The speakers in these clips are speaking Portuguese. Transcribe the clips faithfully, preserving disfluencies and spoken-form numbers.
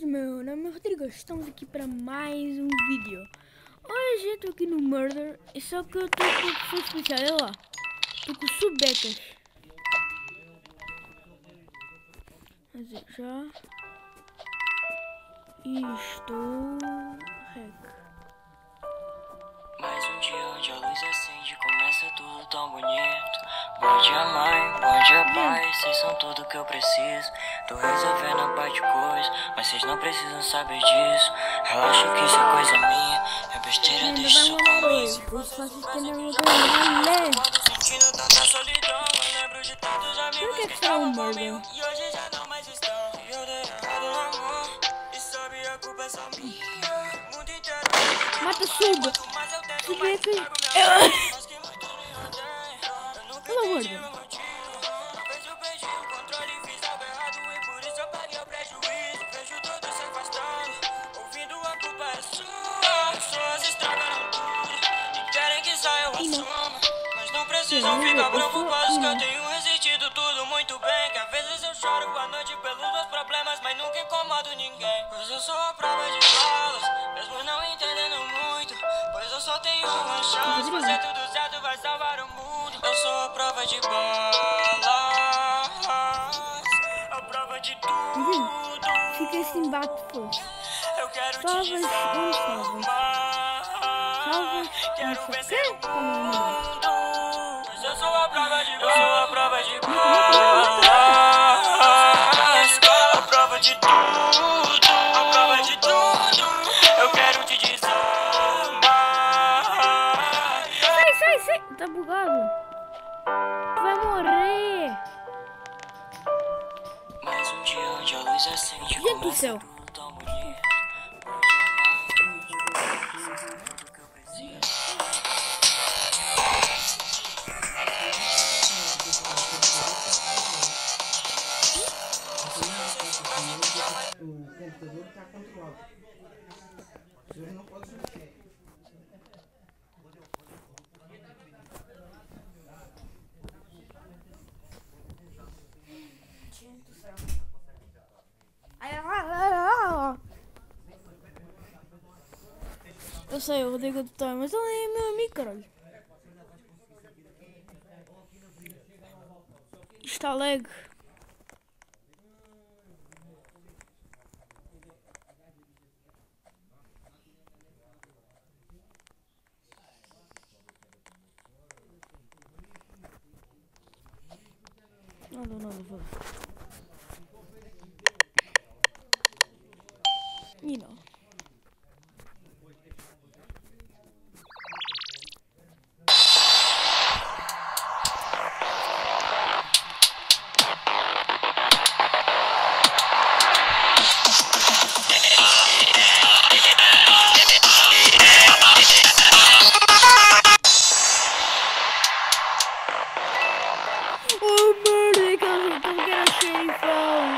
guys, meu nome é Rodrigo, estamos aqui para mais um vídeo. Hoje eu tô aqui no Murder, só que eu tô com uma pessoa especial, olha lá. Tô com subecas. Mas já... E estou... Rec. Mais um dia onde a luz acende, começa tudo tão bonito. Bom dia mãe, bom dia pai, vocês são tudo que eu preciso. Tô resolvendo a parte de coisa, mas vocês não precisam saber disso. Relaxa que isso é coisa minha, é besteira, deixa isso comigo. Os fáceis que não vão ganhar, Sentindo tanta solidão, eu lembro de tantos amigos que estavam comigo e hoje já não mais estão. E eu dei errado no amor, e sabe a culpa é só minha. O mundo inteiro mata suba. Subecas. Olha o gordo. Não ficar preocupados que eu tenho resistido tudo muito bem. Que às vezes eu choro à noite pelos meus problemas, mas nunca incomodo ninguém. Pois eu sou a prova de balas, mesmo não entendendo muito. Pois eu só tenho uma chance, fazer tudo certo vai salvar o mundo. Eu sou a prova de balas, a prova de tudo. Fica assim, bate força. Eu quero Salvas, te onde salvas? Salvas, quero onde vencer o salvas? mundo. Eu sou a prova de balas, eu sou a prova de balas, a prova de tudo, a prova de tudo. Eu quero te desarmar. Sai, sai, sai! Tá bugado. Tu vai morrer. Mais um dia onde a luz acende, Gente do céu. tudo tão bonito. O computador está controlado. O senhor não pode mexer. Eu sei, o Rodrigo tá, mas ele é meu amigo, caralho. Está lag. Nada, nada, vou. E não. Oh, merda, que eu tô querendo cheifão.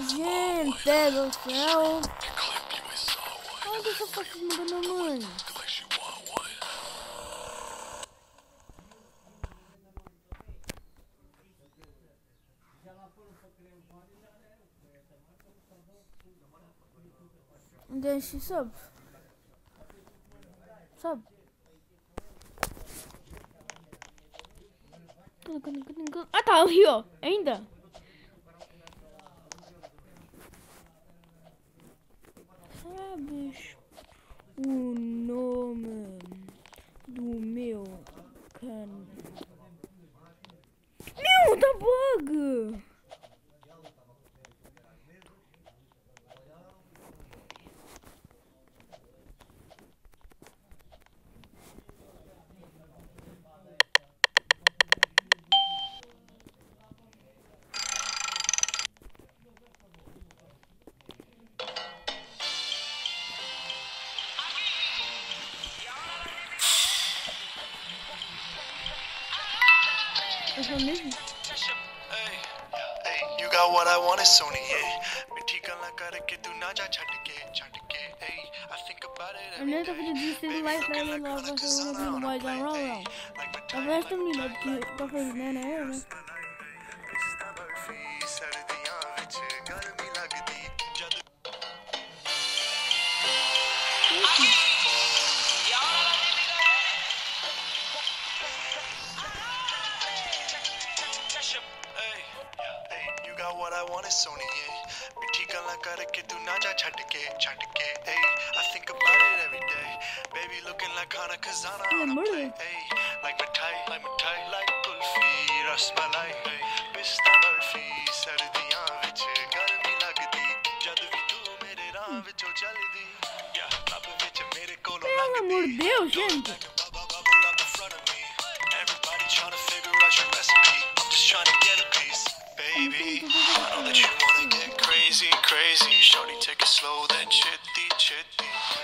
Gente do céu. Olha essa faixa de manga da mãe. Deixa, sobe. Sobe. Ah, tá ali, ó. Ainda. Sabes o nome do meu canal? Meu, tá bug! You got what I want is Sony, yeah. Mithi galan karke tu na ja chhad ke chhad ke hey I think about it every Eu nem tô day. pedindo desistir do live pra ele logo, vai ser um vídeo mais da Roll. Talvez esta menina que tá fazendo, né, né, eu, né? You got what I want is Sony, yeah. Mithi galan karke tu na ja chhad ke chhad ke hey I think about it every day. Baby looking like Hana Kazana on a plate, hey like mithai, like mithai, like kulfi, rasmalai, hey pista barfi, sardiyan vich garmi lagdi, jad vi tu mere raah vichon chaldi, yeah lab vich mere kolo Pelo amor de Deus, gente. Everybody trying to figure out your recipe. I'm just trying to get a piece, baby. I know that you wanna get crazy, crazy. Shorty, take it slow, then chitty, chitty.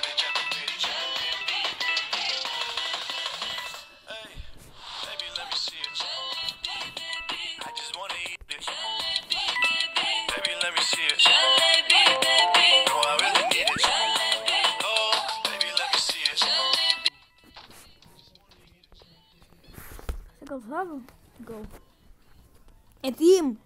Hey, baby, let me see it. I just wanna eat it. Baby, let me see it. No, I really need it. Oh, baby, let me see it. Você cansado? Go. É team.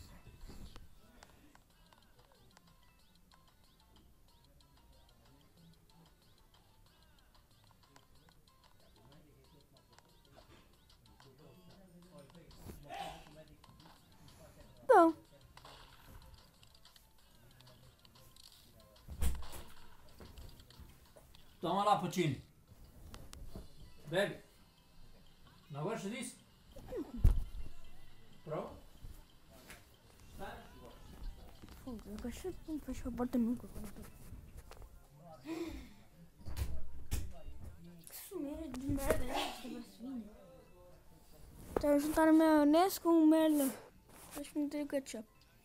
Não. Toma lá, Puccini. Bebe. Não gosta disso? Prova? Fogo, eu gosto de fechar a porta nunca. Que sumeira de merda é essa, vacina? Tá juntando maionese com merda. Acho que não tem ketchup.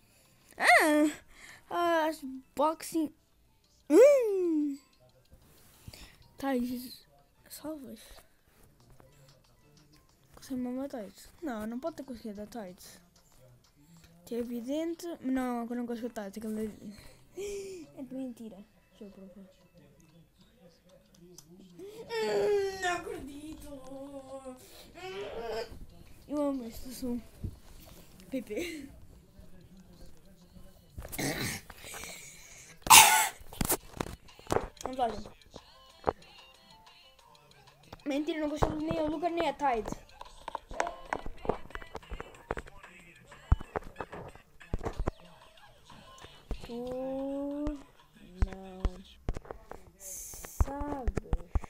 Ah! As boxing. Hum! Tais. Salvas. Consegui mamar tights. Não, não pode ter conseguido dar tights. É evidente. Não, agora não consigo tights. É mentira. Deixa eu provar. Hum, não acredito. Eu amo este som. Pepe. Vamos lá, gente. Mentira, não consigo nem o Lucas nem a Tide. Tu não sabes.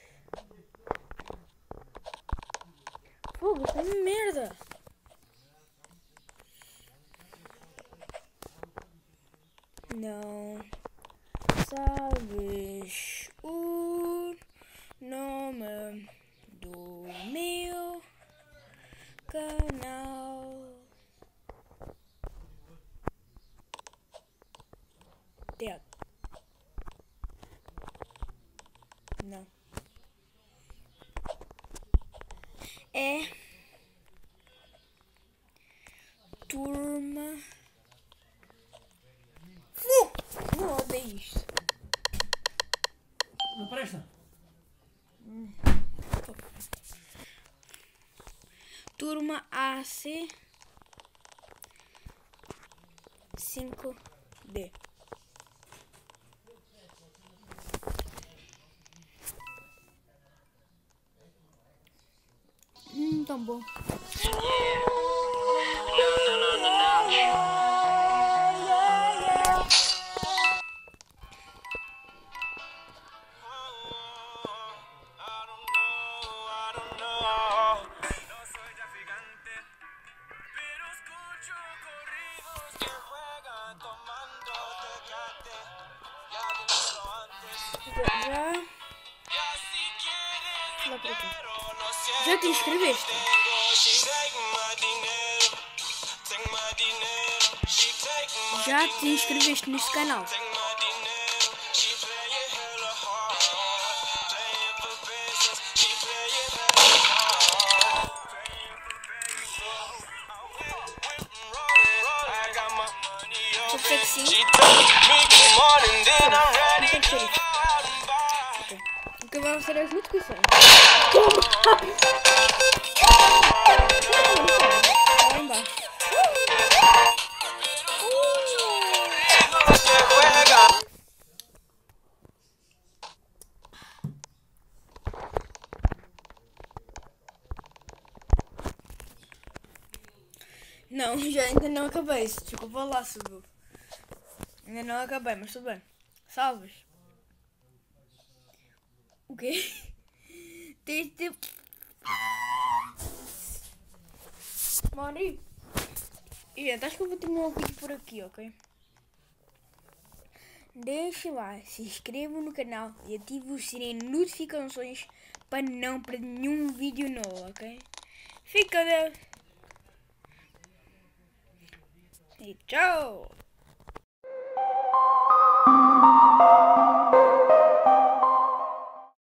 Fogo, isso é merda. Não sabes o nome do meu canal. Dead. Não. É turma isto? Não presta? Turma A C cinco D. Hum, tão bom. Já. Lá por aqui. Já te inscreveste? Já te inscreveste neste canal? Só que que sim. Não tem que ser isso. Ok. Então vamos ser as notificações. Lá embaixo. Não, já ainda não acabei. Desculpa lá, subiu. Ainda não acabei, mas tudo bem. Salves. O quê? Tens de... Mori. E gente, acho que eu vou terminar o vídeo por aqui, ok? Deixa lá, se inscreva no canal e ative o sininho de notificações para não perder nenhum vídeo novo, ok? Fica com Deus. E tchau!